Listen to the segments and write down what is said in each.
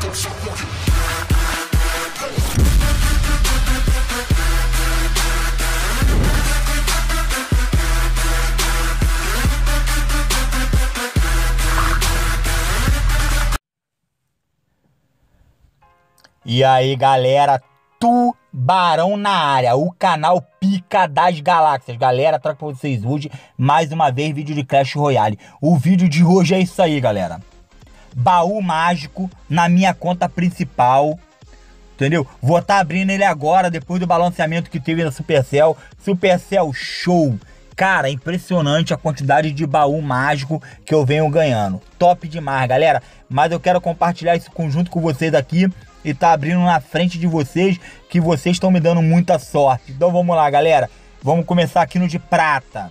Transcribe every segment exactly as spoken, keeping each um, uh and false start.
E aí, galera, Tubarão na área, o canal Pica das Galáxias. Galera, trago pra vocês hoje, mais uma vez, vídeo de Clash Royale. O vídeo de hoje é isso aí, galera. Baú mágico na minha conta principal, entendeu? Vou estar tá abrindo ele agora, depois do balanceamento que teve na Supercell. Supercell show. Cara, impressionante a quantidade de baú mágico que eu venho ganhando. Top demais, galera. Mas eu quero compartilhar isso junto com vocês aqui. E tá abrindo na frente de vocês, que vocês estão me dando muita sorte. Então vamos lá, galera. Vamos começar aqui no de prata.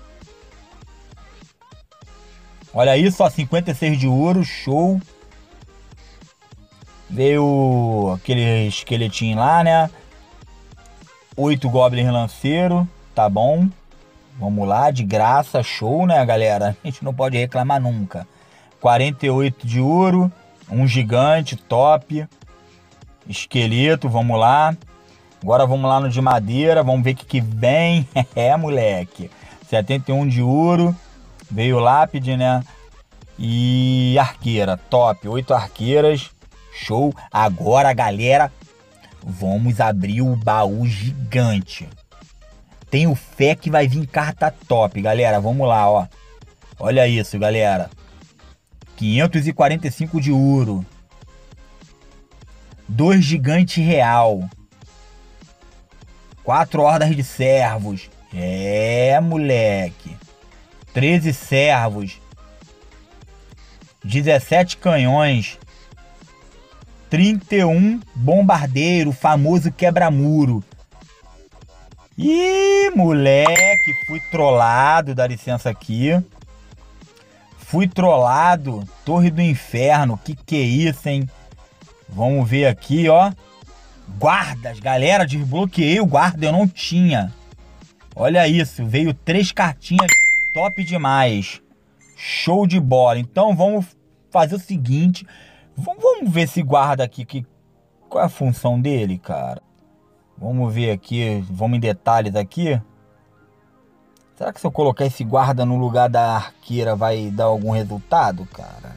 Olha isso, ó, cinquenta e seis de ouro, show. Veio aquele esqueletinho lá, né? oito goblins lanceiro, tá bom. Vamos lá, de graça, show, né, galera? A gente não pode reclamar nunca. quarenta e oito de ouro, um gigante, top. Esqueleto, vamos lá. Agora vamos lá no de madeira, vamos ver o que que vem. É, moleque. setenta e um de ouro. Veio lápide, né? E arqueira, top. oito arqueiras, show. Agora, galera, vamos abrir o baú gigante. Tenho fé que vai vir carta top, galera. Vamos lá, ó. Olha isso, galera. quinhentos e quarenta e cinco de ouro. Dois gigantes real. Quatro hordas de servos. É, moleque. treze servos. dezessete canhões. trinta e um bombardeiro, famoso quebra-muro. Ih, moleque, fui trollado, dá licença aqui. Fui trollado, Torre do Inferno, que que é isso, hein? Vamos ver aqui, ó. Guardas, galera, desbloqueei o guarda, eu não tinha. Olha isso, veio três cartinhas, top demais. Show de bola. Então vamos fazer o seguinte. Vamos ver esse guarda aqui, que, qual é a função dele, cara? Vamos ver aqui, vamos em detalhes aqui. Será que se eu colocar esse guarda no lugar da arqueira vai dar algum resultado, cara?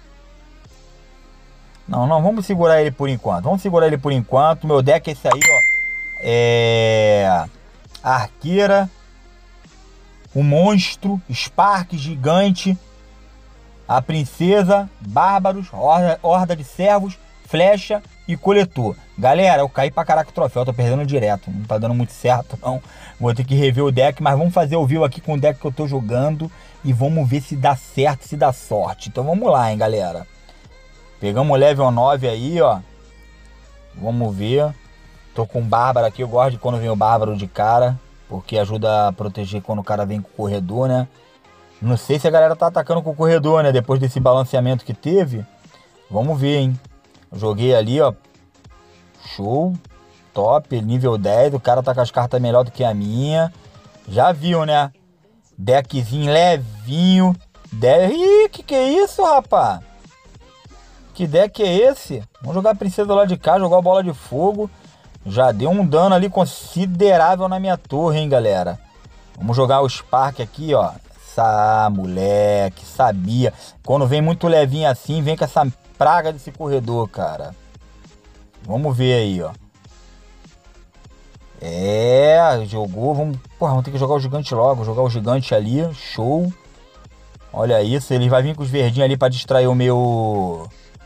Não, não, vamos segurar ele por enquanto. Vamos segurar ele por enquanto. Meu deck é esse aí, ó. É... A arqueira. O monstro. Spark, gigante. A princesa. Bárbaros. Horda, horda de servos. Flecha e coletor. Galera, eu caí pra caraca o troféu. Tô perdendo direto. Não tá dando muito certo, não. Vou ter que rever o deck. Mas vamos fazer o view aqui com o deck que eu tô jogando. E vamos ver se dá certo, se dá sorte. Então vamos lá, hein, galera. Pegamos o level nove aí, ó. Vamos ver. Tô com o Bárbaro aqui. Eu gosto de quando vem o Bárbaro de cara, porque ajuda a proteger quando o cara vem com o corredor, né? Não sei se a galera tá atacando com o corredor, né? Depois desse balanceamento que teve. Vamos ver, hein? Joguei ali, ó. Show. Top. Nível dez. O cara tá com as cartas melhor do que a minha. Já viu, né? Deckzinho levinho. dez. Ih, que que é isso, rapaz? Que deck é esse? Vamos jogar a princesa lá de cá, jogar a bola de fogo. Já deu um dano ali considerável na minha torre, hein, galera. Vamos jogar o Spark aqui, ó. Essa moleque, sabia. Quando vem muito levinho assim, vem com essa praga desse corredor, cara. Vamos ver aí, ó. É, jogou. Vamos, porra, vamos ter que jogar o gigante logo. Jogar o gigante ali, show. Olha isso, ele vai vir com os verdinhos ali pra distrair o meu...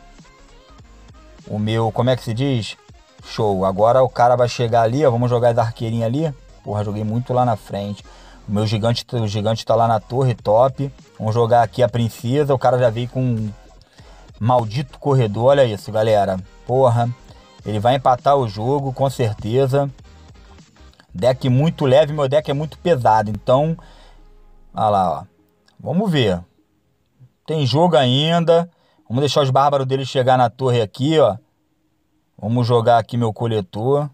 O meu, como é que se diz? Show. Agora o cara vai chegar ali, ó. Vamos jogar as arqueirinhas ali. Porra, joguei muito lá na frente. O meu gigante, o gigante tá lá na torre, top. Vamos jogar aqui a princesa. O cara já veio com um maldito corredor. Olha isso, galera. Porra. Ele vai empatar o jogo, com certeza. Deck muito leve. Meu deck é muito pesado. Então, olha lá, ó. Vamos ver. Tem jogo ainda. Vamos deixar os bárbaros dele chegar na torre aqui, ó. Vamos jogar aqui meu coletor.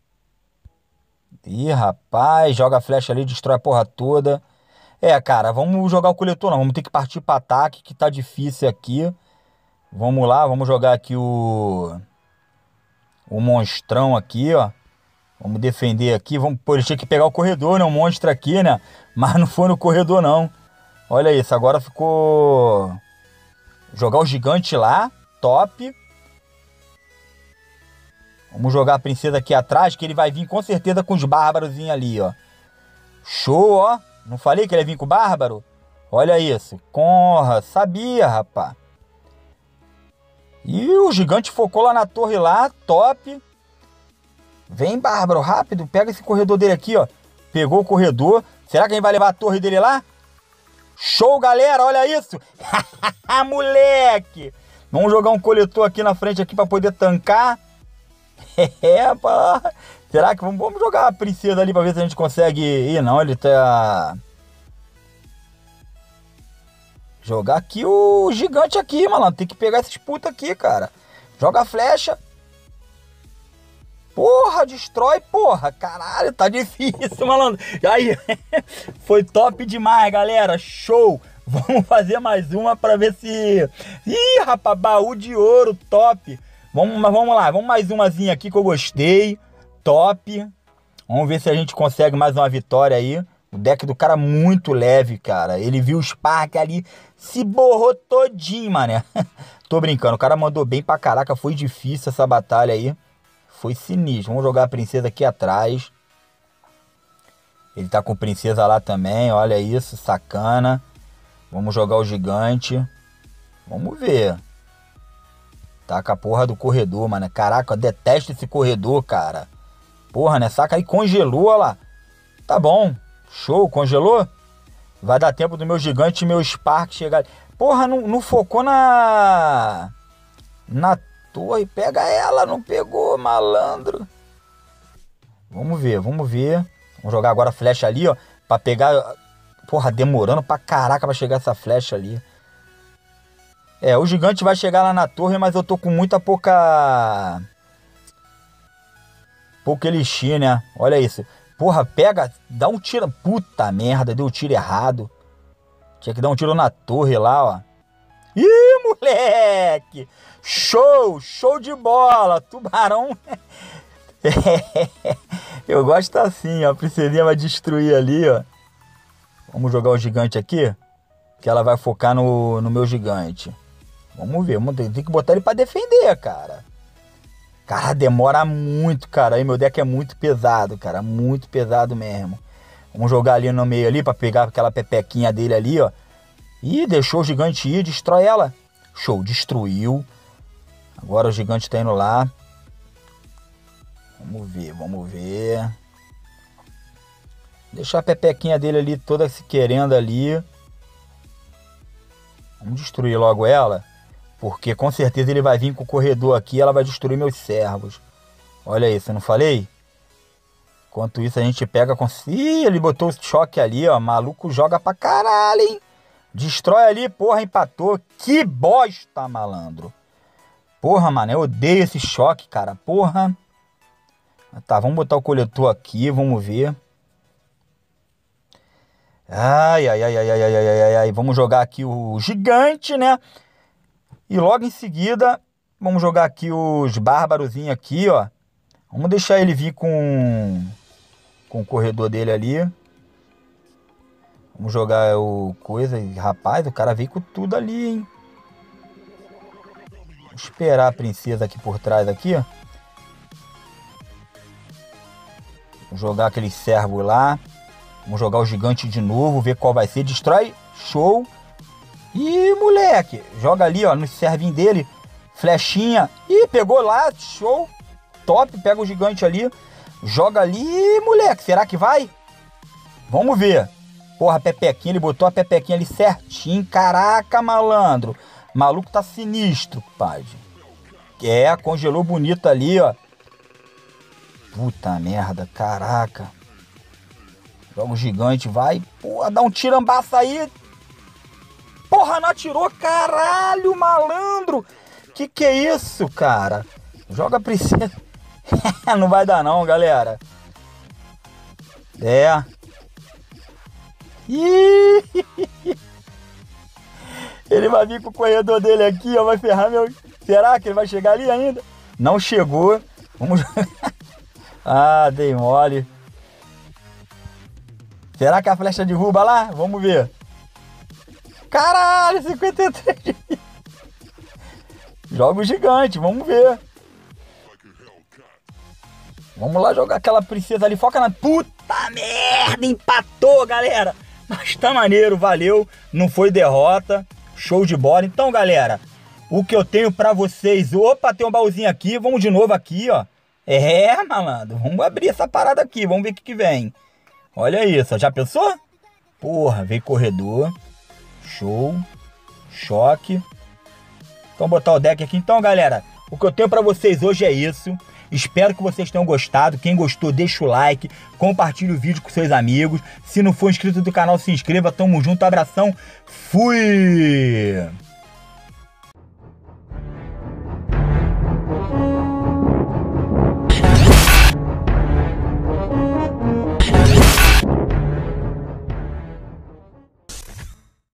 Ih, rapaz, joga a flecha ali, destrói a porra toda. É, cara, vamos jogar o coletor não. Vamos ter que partir para ataque, que tá difícil aqui. Vamos lá, vamos jogar aqui o... O monstrão aqui, ó. Vamos defender aqui. Vamos... Pô, ele tinha que pegar o corredor, né? O monstro aqui, né? Mas não foi no corredor, não. Olha isso, agora ficou... Jogar o gigante lá. Top. Vamos jogar a princesa aqui atrás, que ele vai vir com certeza com os bárbaros ali, ó. Show, ó. Não falei que ele ia vir com o bárbaro? Olha isso. Corra, sabia, rapá. E o gigante focou lá na torre lá, top. Vem, bárbaro, rápido. Pega esse corredor dele aqui, ó. Pegou o corredor. Será que a gente vai levar a torre dele lá? Show, galera, olha isso. Moleque. Vamos jogar um coletor aqui na frente aqui pra poder tancar. É, pá. Será que vamos, vamos jogar a princesa ali pra ver se a gente consegue ir? Não, ele tá... Jogar aqui o gigante aqui, malandro. Tem que pegar esses putos aqui, cara. Joga a flecha. Porra, destrói, porra. Caralho, tá difícil, malandro. Aí, foi top demais, galera. Show. Vamos fazer mais uma pra ver se... Ih, rapaz, baú de ouro, top. Vamos, vamos lá, vamos mais umazinha aqui que eu gostei. Top. Vamos ver se a gente consegue mais uma vitória aí. O deck do cara muito leve, cara. Ele viu o Spark ali, se borrou todinho, mané. Tô brincando, o cara mandou bem pra caraca. Foi difícil essa batalha aí. Foi sinistro. Vamos jogar a princesa aqui atrás. Ele tá com princesa lá também, olha isso, sacana. Vamos jogar o gigante. Vamos ver. Tá com a porra do corredor, mano. Caraca, eu detesto esse corredor, cara. Porra, né? Saca aí, congelou, olha lá. Tá bom. Show, congelou? Vai dar tempo do meu gigante e meu Spark chegar. Porra, não, não focou na... Na torre. Pega ela, não pegou, malandro. Vamos ver, vamos ver. Vamos jogar agora a flecha ali, ó. Pra pegar... Porra, demorando pra caraca pra chegar essa flecha ali. É, o gigante vai chegar lá na torre, mas eu tô com muita pouca... Pouca elixir, né? Olha isso. Porra, pega, dá um tiro. Puta merda, deu um tiro errado. Tinha que dar um tiro na torre lá, ó. Ih, moleque! Show, show de bola. Tubarão. Eu gosto assim, ó. A princesinha vai destruir ali, ó. Vamos jogar o gigante aqui. Que ela vai focar no, no meu gigante. Vamos ver, vamos ter, tem que botar ele pra defender, cara. Cara, demora muito, cara. Aí meu deck é muito pesado, cara. Muito pesado mesmo. Vamos jogar ali no meio ali pra pegar aquela pepequinha dele ali, ó. Ih, deixou o gigante ir, destrói ela. Show, destruiu. Agora o gigante tá indo lá. Vamos ver, vamos ver. Deixar a pepequinha dele ali toda se querendo ali. Vamos destruir logo ela. Porque com certeza ele vai vir com o corredor aqui e ela vai destruir meus servos. Olha isso, eu não falei? Enquanto isso a gente pega com... Ih, ele botou o choque ali, ó. Maluco joga pra caralho, hein? Destrói ali, porra, empatou. Que bosta, malandro. Porra, mano, eu odeio esse choque, cara. Porra. Tá, vamos botar o coletor aqui, vamos ver. Ai, ai, ai, ai, ai, ai, ai, ai, ai. Vamos jogar aqui o gigante, né? E logo em seguida, vamos jogar aqui os bárbarozinhos aqui, ó. Vamos deixar ele vir com, com o corredor dele ali. Vamos jogar o coisa. Rapaz, o cara veio com tudo ali, hein? Vou esperar a princesa aqui por trás aqui, ó. Vou jogar aquele servo lá. Vamos jogar o gigante de novo, ver qual vai ser. Destrói, show. Ih, moleque, joga ali, ó, no servinho dele, flechinha. Ih, pegou lá, show, top, pega o gigante ali, joga ali. Ih, moleque, será que vai? Vamos ver. Porra, a pepequinha, ele botou a pepequinha ali certinho. Caraca, malandro, maluco tá sinistro, pai. É, congelou bonito ali, ó. Puta merda, caraca. Joga o gigante, vai. Porra, dá um tirambaço aí. Porra, não atirou, caralho, malandro. Que que é isso, cara? Joga a princesa. Não vai dar não, galera. É. Ih. Ele vai vir com o corredor dele aqui, ó, vai ferrar meu... Será que ele vai chegar ali ainda? Não chegou. Vamos... Ah, dei mole. Será que a flecha derruba lá? Vamos ver. Caralho, cinquenta e três de vida. Jogo gigante, vamos ver. Vamos lá jogar aquela princesa ali. Foca na... Puta merda, empatou, galera. Mas tá maneiro, valeu. Não foi derrota. Show de bola. Então, galera, o que eu tenho pra vocês... Opa, tem um baúzinho aqui. Vamos de novo aqui, ó. É, malandro. Vamos abrir essa parada aqui. Vamos ver o que que vem. Olha isso. Já pensou? Porra, veio corredor. Show. Choque. Então, botar o deck aqui. Então, galera, o que eu tenho pra vocês hoje é isso. Espero que vocês tenham gostado. Quem gostou, deixa o like. Compartilhe o vídeo com seus amigos. Se não for inscrito do canal, se inscreva. Tamo junto. Abração. Fui!